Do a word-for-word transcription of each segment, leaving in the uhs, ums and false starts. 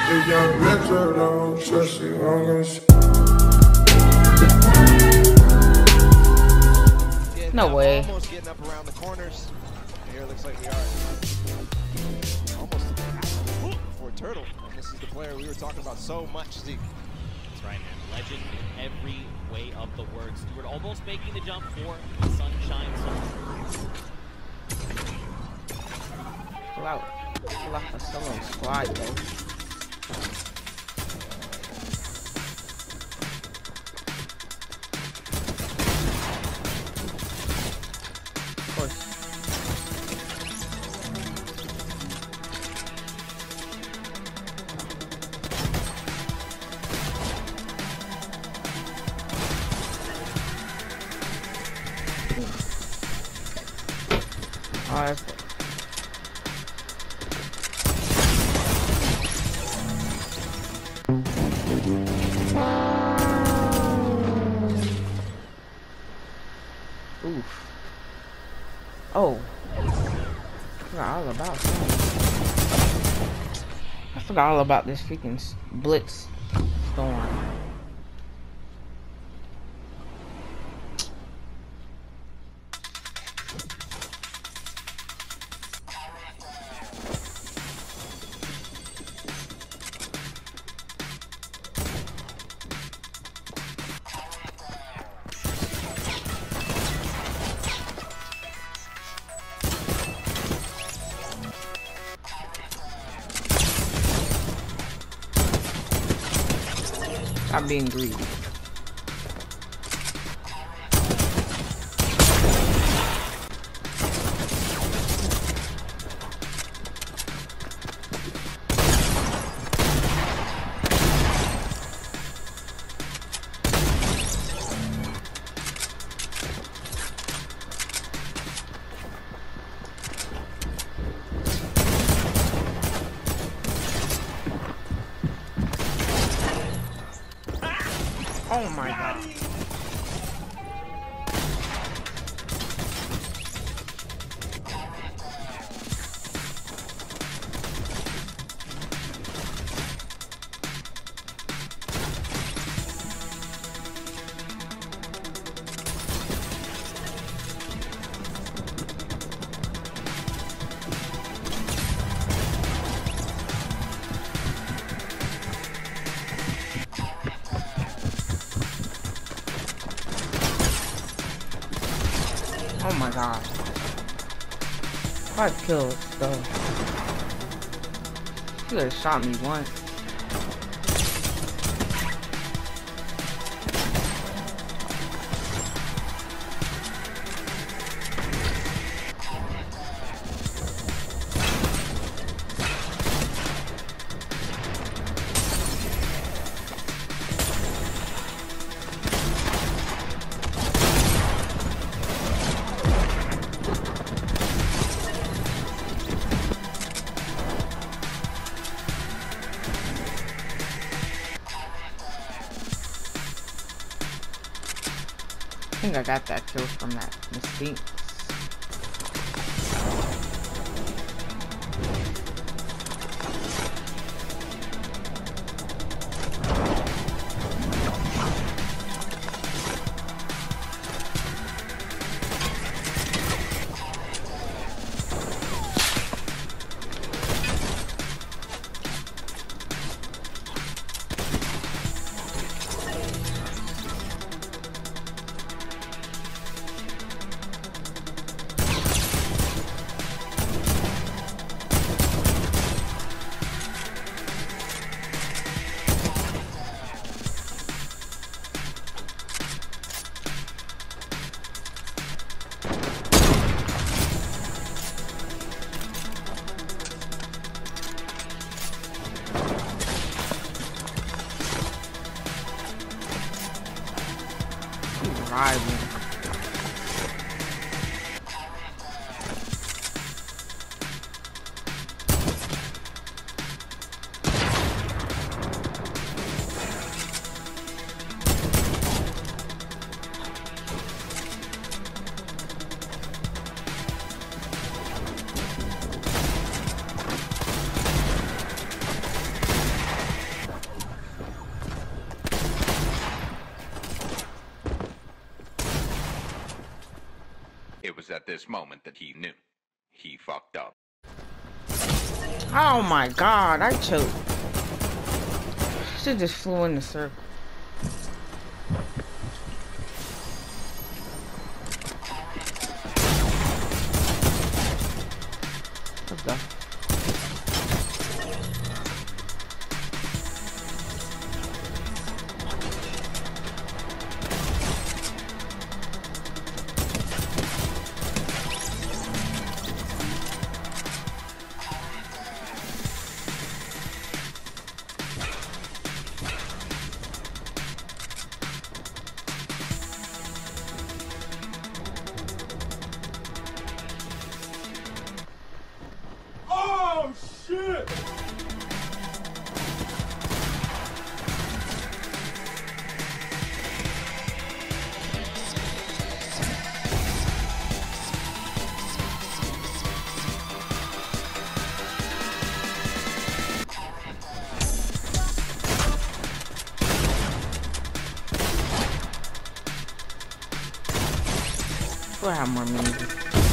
The young retro don't trust you, I'm gonna say. No way. Almost getting up around the corners. Here it looks like we are almost for Turtle. And this is the player we were talking about so much, Zeke. That's right, man. Legend in every way of the word. Stewart almost making the jump for the Sunshine Zone. Pull out. Pull out the solo squad, though. Of course. Alright. Oof. Oh. I forgot all about that. I forgot all about this freaking blitz storm. Stop being greedy. Oh my god. Oh my god. Five kills, though. You could have shot me once. I think I got that kill from that Mystique. Rival. this moment that he knew. He fucked up. Oh my god, I choked. Shit just flew in the circle. Let's go. Oh, shit! We'll have more music.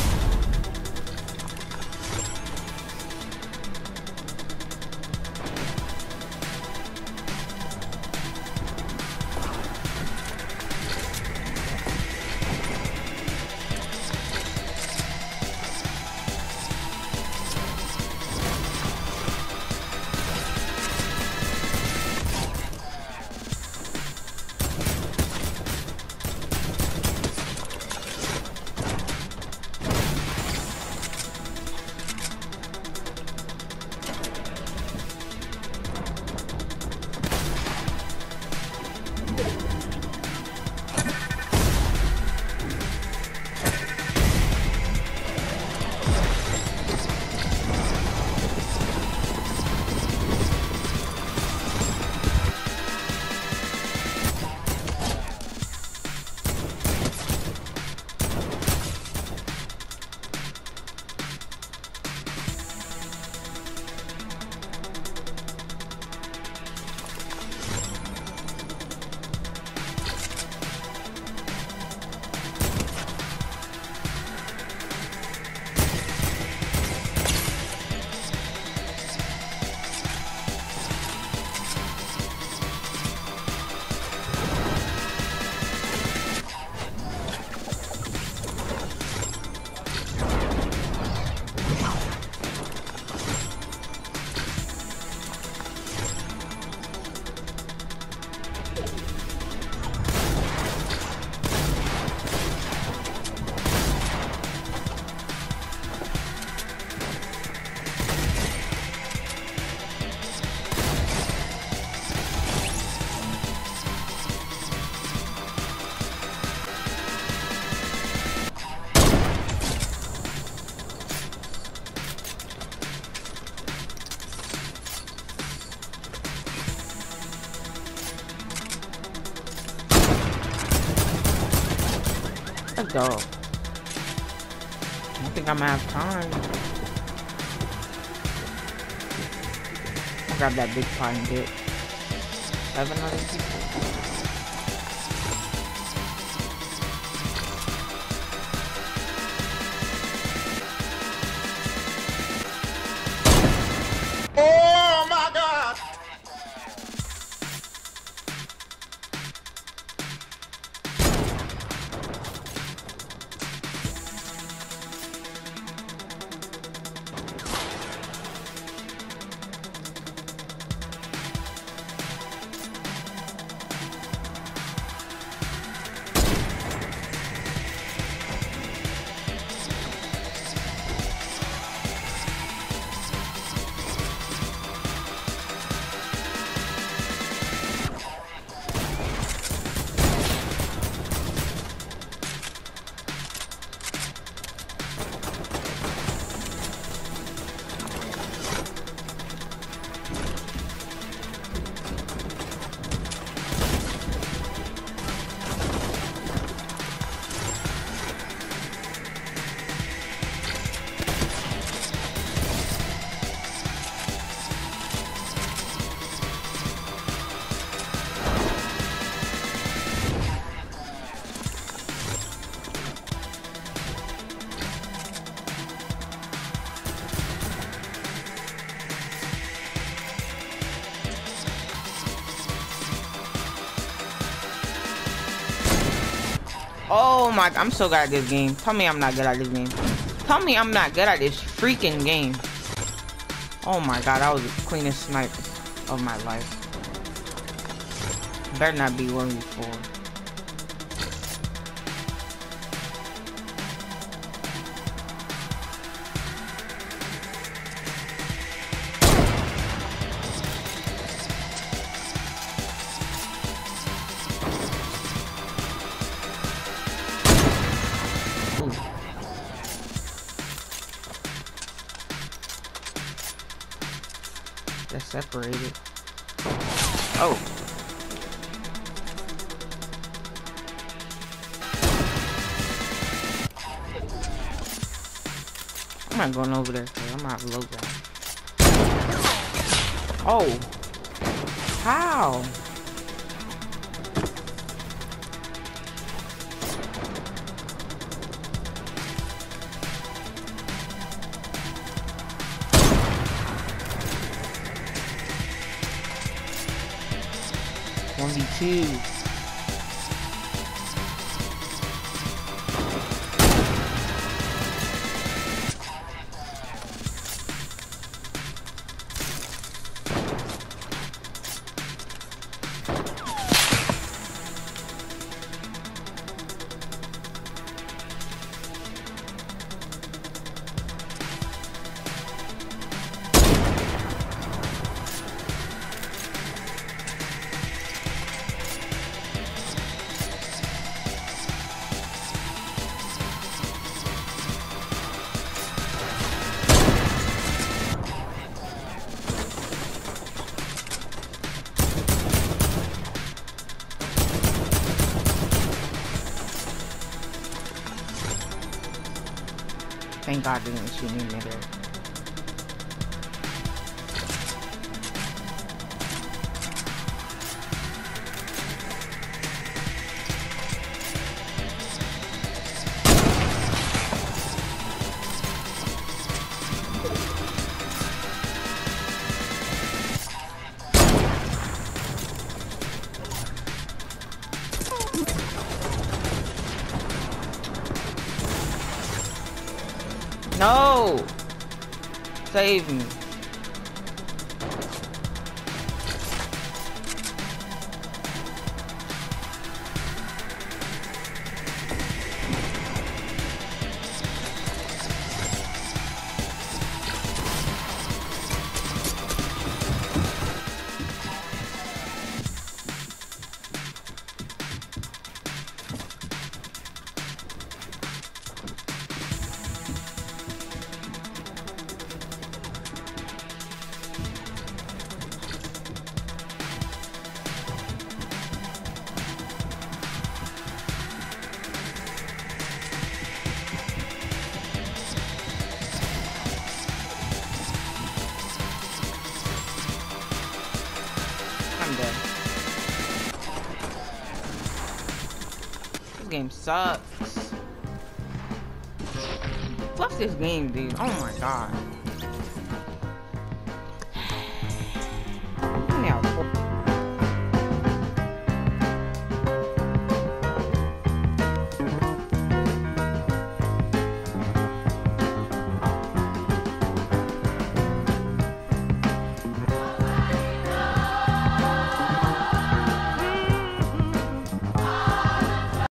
Let's go. I don't think I'm gonna have time. I'll grab that big pot and get seven other people. Oh my God! Oh my, I'm so good at this game. Tell me I'm not good at this game. Tell me I'm not good at this freaking game. Oh my god, that was the cleanest snipe of my life. Better not be one before. They're separated. Oh. I'm not going over there. I'm not low ground. Oh. How? one v two. Thank God they didn't shoot me in midair. No! Save me. I'm dead. This game sucks. Fuck this game, dude. Oh my god.